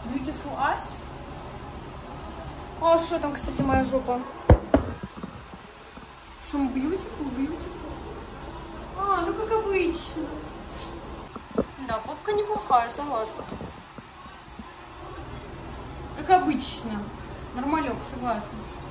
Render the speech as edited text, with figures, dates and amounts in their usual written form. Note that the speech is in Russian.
Beautiful Us. А что там, кстати, моя жопа? Шум Beautiful. А, ну как обычно. Да, попка неплохая, согласна. Как обычно. Нормалек, согласна.